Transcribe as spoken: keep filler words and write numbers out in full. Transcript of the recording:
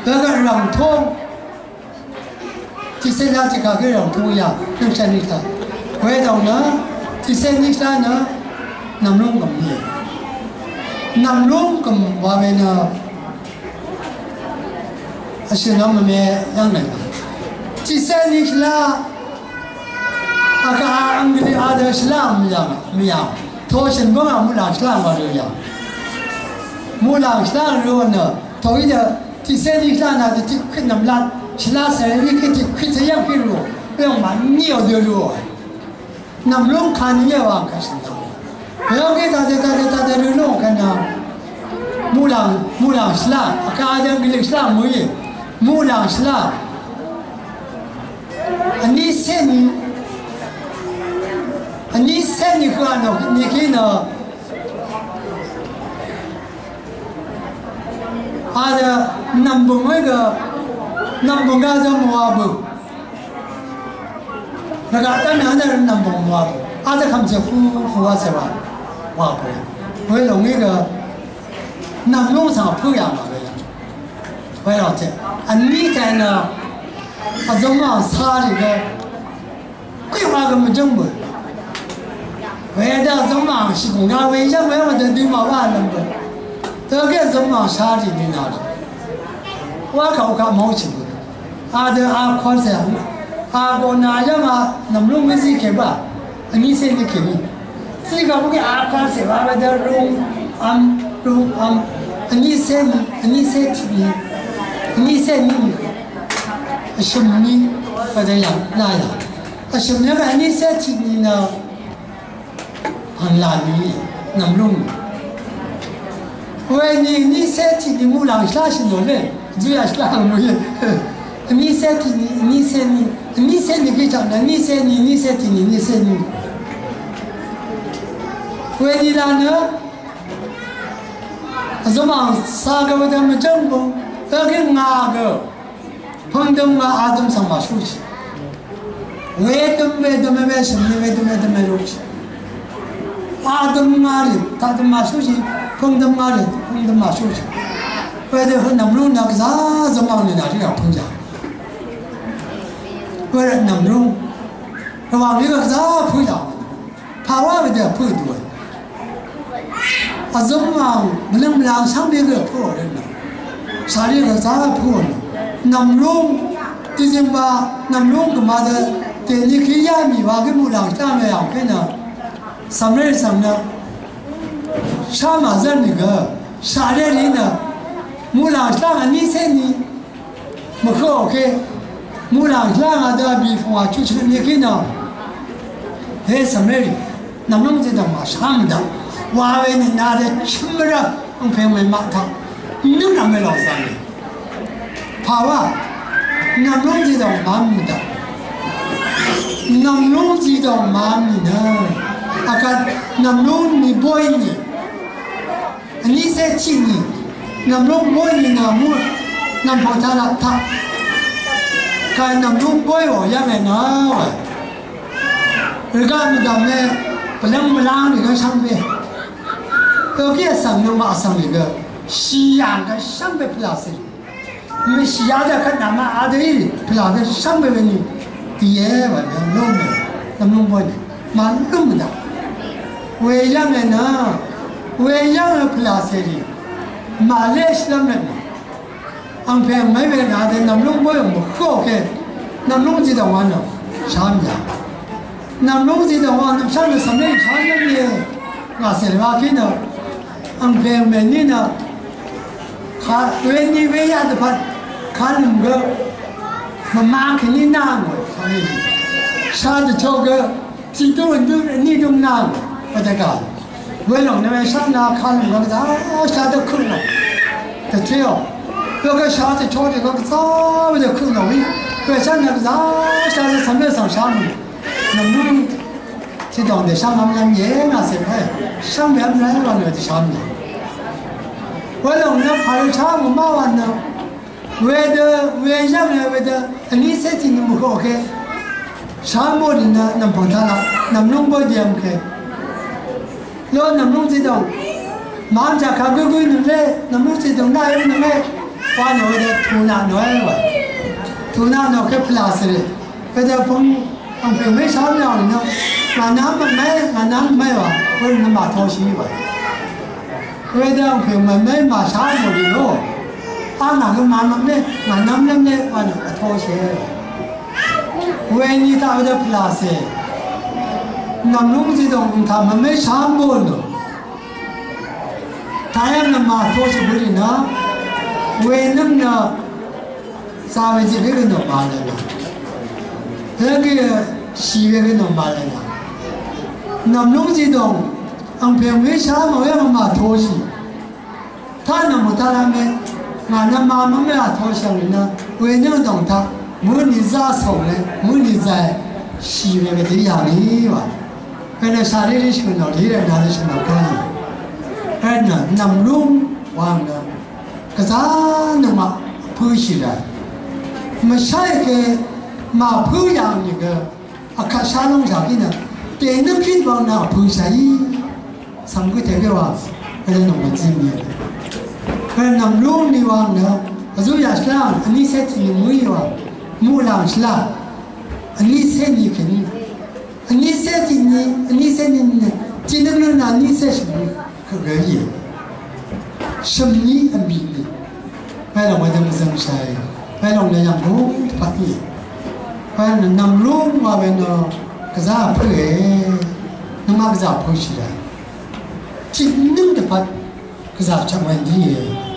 那个冷通，第三家这个跟冷通一样，用山里头，回头呢，第三里头呢，南龙咁嘢，南龙咁话咩呢？还是那么咩样来的？第三里头，阿个阿安格里阿的是啷么样么样？头先讲啊，木兰是啷么这样？木兰是啷个呢？头一的。ที่เส้นนี้ขนาดที่ขึ้นน้ำลัดชนะเสรีวิขึ้นที่ขึ้นที่ยังขึ้นรู้เรื่องมันเหนียวเดียวรู้น้ำลุ่มขันเยอะว่างกันสินะแล้วก็ตาเดตาเดตาเดรู้ลงกันนะมูลังมูลังสลาอากาศยังกิเลสลามุยมูลังสลาอันนี้เส้นนี้อันนี้เส้นนี้คืออันนี้คือเนาะ阿的南部那个南部那叫摩布，那个当年的南部摩布，阿的他们就呼呼啊是吧？摩布，为了那个南农场培养嘛个，为了这，俺你在呢，啊怎么查这个规划根本正不，为了怎么是公家为什么我的对嘛完了不？这个怎么杀的你那里？我考考毛起不？阿的阿宽噻，阿个那样嘛，能不能没事给吧？你先你给你，这个不给阿宽噻，阿个的容安容安，你先你你先你，你先你，什么你或者样那样，啊什么样个你先你呢？很难你能不能？喂，你你身体你木兰啥是弄嘞？主要是啷么样？你身体你你身你你身体可以讲的，你身你你身体你你身你。喂，你那呢？什么三个我他们政府，那个哪个？碰到嘛阿东上嘛出去，为什么为什么为什么为什么为什么出去？阿东哪里？他他妈出去。碰到嘛的，碰到嘛出去，为了和能不能那个啥子嘛的那这样碰见，为了能不能，是吧？那个啥碰见，怕我们的碰多，啊怎么不能不让上面个破人呢？啥那个啥破呢？能不能，最近吧，能不能干嘛的？对，你可以让你吧，给不让上面样看呢，上面上呢。啥嘛子那个啥的人呢？木兰上啊，你猜你，没可 OK， 木兰上啊的比方啊，就是你看呢，哎什么人，那么这种嘛上的，娃为你拿的什么人，我朋友骂他，你那没老三的，怕哇，那么这种蛮不的，那么这种蛮的呢，啊看那么你不会你。你在听你，那么我你那么那么他了他，看那么我我也没拿喂，人家们咱们不能不让那个上面，特别上面马上那个西洋的上面不拉丝，因为西洋的看咱们阿的不拉的上面的你，第一完了弄的，那么我蛮弄的，为什么呢？为样的普拉斯里，马来西亚人，安排每位拿的那龙不用好个，那龙子的话呢，啥样？那龙子的话呢，上面什么啥样的？那是话给呢，安排每年呢，看为你为样的话，看那个，我妈给你拿过，啥的，啥的这个，几多人都你都拿过，我在干。为了那边上那看那个啊，啥都空了，这这样，那个啥子瞧这个早就空了，为为啥那个啥啥子上面上上面，能不能这种的上面也那些块，上面来了那的上面，为了那排查我麻烦呢，为的为啥呢？为的你设定你不 OK， 啥么的呢？能帮他了，能弄不点 OK。lo nằm luôn gì đâu mà anh chả khám cái vui nữa đấy nằm luôn gì đâu nay em nằm đây qua nói là thu nào nói vậy thu nào nó cái plus đấy bây giờ phong ông phải mấy sáu nhau nữa mà nắm mà mấy mà nắm mấy vậy quên nó mà thôi xí vậy bây giờ ông phải mà mấy mà sáu một điều đó ăn là cái mà nắm đấy mà nắm nắm đấy qua nó thôi xí quên như tao bây giờ plus đấy nằm lúc gì đâu thằng mà mấy sáu bốn nữa thái em nằm mà thôi xí bữa nữa quên nắm nữa sao bây giờ cái cái nó mà này thế cái xí cái cái nó mà này nằm lúc gì đâu ông phải mấy sáu mà em mà thôi xí他那么大了没？俺那妈妈没啊，头想的呢，为能懂他，没你咋说呢？没你在西那个地方里哇，那那啥里是那里人那里是那干的，哎那南龙忘了，可咋那么不起来？么下一个马不养那个啊，看沙龙上的呢，电脑机往那不下一，三个这个哇，那那么经验。Kalau nam long ni wang na, azu ya Islam, ani set ni mui wang, mu lam Islam, ani set ni kini, ani set ni, ani set ni ni, jinak lu na ani set ni kegaya, semni ambil ni, kalau macam macam saya, kalau nak yang long pasti, kalau nam long wang na, kerja apa eh, nama kerja apa sih dah, jinak dapat kerja macam ni.